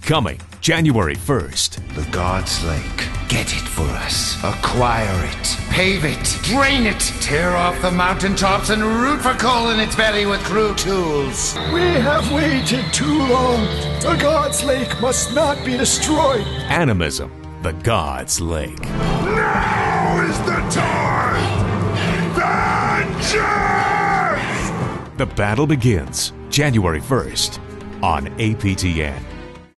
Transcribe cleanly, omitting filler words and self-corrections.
Coming January 1st. The God's Lake. Get it for us. Acquire it. Pave it. Drain it. Tear off the mountaintops and root for coal in its belly with crude tools. We have waited too long. The God's Lake must not be destroyed. Animism, the God's Lake. Now is the time! Vengeance! The battle begins January 1st on APTN.